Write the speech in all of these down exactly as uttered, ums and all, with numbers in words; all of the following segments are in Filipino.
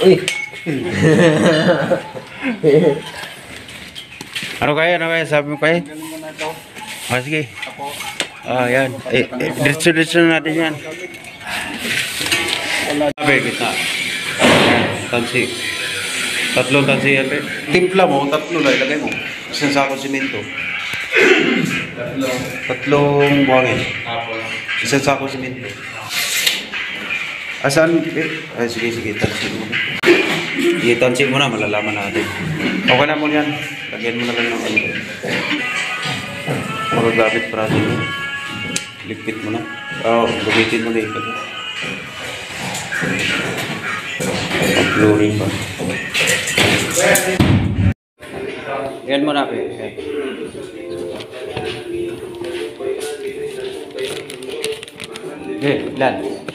Eh. Ano kaya? Ano kaya? Sabi mo kaya? Ah, sige. Ah, yan. Eh, eh, diretso-diretso na natin yan. Sabi kita. Tansi. Tatlong tansi yan. Timpla mo, tatlo lang. Ilagay mo. Isang sako simento. Tatlong. Tatlong buhangin. Isang sako simento. Asan? Eh, ay, sige, sige. Tansi mo. Sige, tansi mo na. Malalaman natin. Okay na mo yan. Lagyan mo na lang ng ano. Magagamit para dito. Ligpit mo na. Oo, oh, lumitin mo na ito. Pag-luring pa. Yan mo na, pe. Okay, ilan?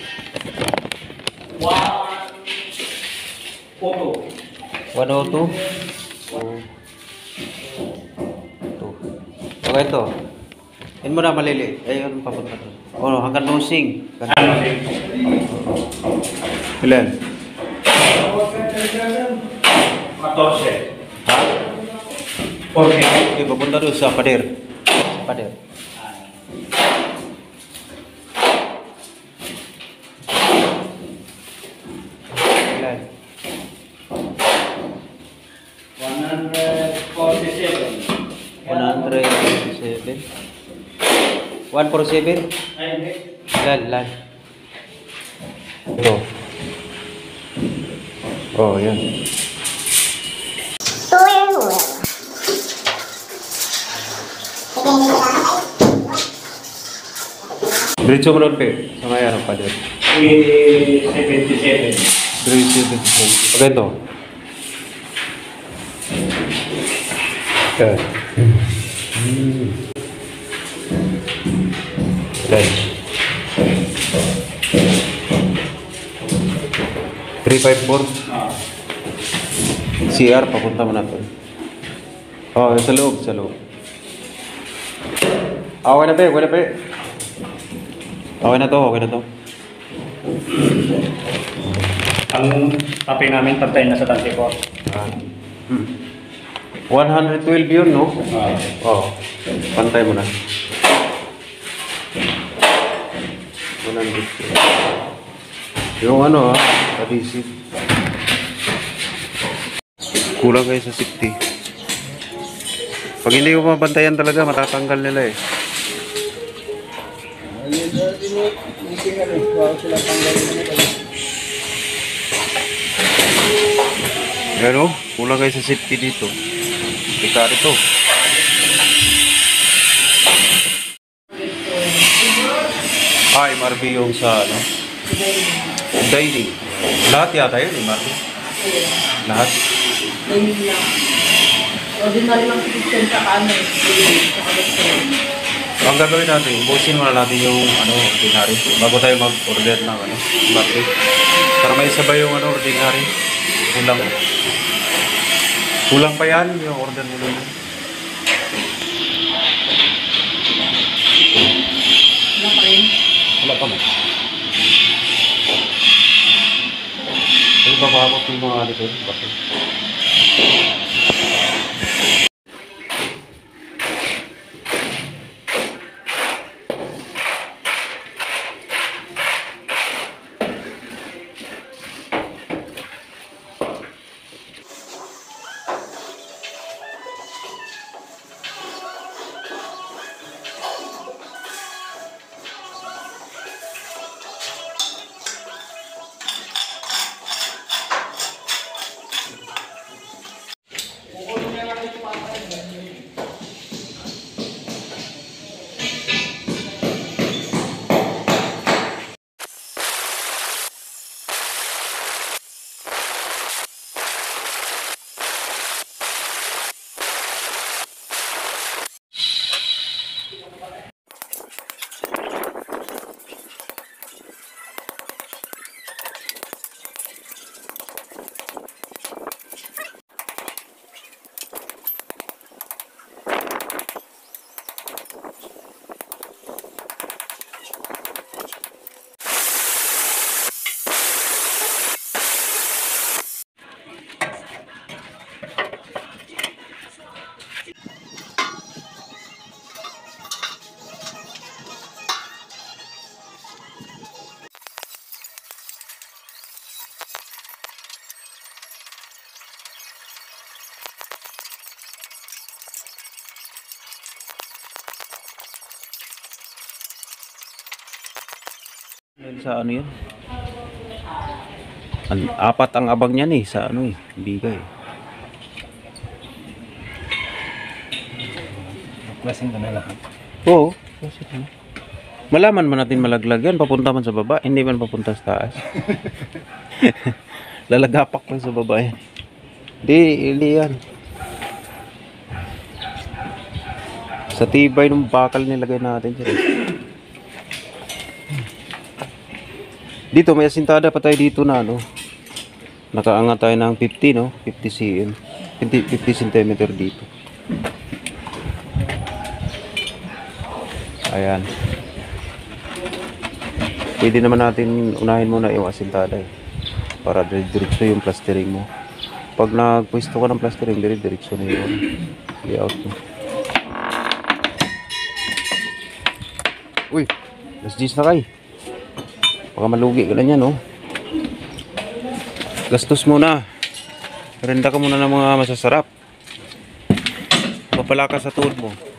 one oh two. Okay, ito. Yan mo na malili. Ayun, papunta to. Oh, hanggang nosing. Ilan? fourteen. Ha? fourteen. Okay, papunta doon sa pader. Sa pader. Ilan? one forty-seven. one forty-seven. one forty-seven? Ay, hindi. Ilan, ilan? Ito. Oh, yan. Diretso mo doon, pe. Sa may ano pa doon. three seventy-seven. three seventy-seven. Okay, ito. Okay. Hmm. Ilan? three fifty-four. Ah. C R, papunta mo na ito. Oh, sa loob, sa loob. Ah, okay na, pe. Okay na, pe. Okay na to, okay na to. Ang tapi namin, pantay na sa twenty-four. Ah. Hmm. one twelve yun, no? Ah. Oh, pantay mo na. one hundred. Yung ano, ah, adhesive. Kulang kayo sa safety. Pag hindi ko mabantayan talaga, matatanggal nila eh. Pero, kulang kayo sa safety dito. Ika ito. Ah, M R B yung sa ano? Dining. Lahat yata yun, M R B. Lahat. Ordinary lang kitchen sa ano. Ang gagawin natin, ubusin muna natin yung ano, ordinary. Bago tayo mag-order ng ano, M R B. Para may sabay yung ano, ordinary. Kulang. Kulang pa yan, yung order mo lang. Wala pa rin. Wala pa mo. Ay, bababot yung mga dito. Bakit? Sa ano yan? An apat ang abang niyan eh sa ano eh, bigay. Klaseng ka na lahat. Oo. Malaman man natin malaglag yan, papunta man sa baba, hindi man papunta sa taas. Lalagapak man sa baba yan. Hindi, hindi yan. Sa tibay ng bakal nilagay natin siya. Dito may asintada pa tayo dito na ano. Nakaangat tayo ng fifty no, fifty cm. fifty centimeter dito. Ayan. Pwede naman natin unahin muna yung asintada eh. Para diretso yung plastering mo. Pag nagpwesto ka ng plastering, diretso na yung layout mo. Uy, let's gis na kayo. Baka malugi ka na yan, no? Gastos muna. Renda ka muna ng mga masasarap. Papala ka sa tuhod mo.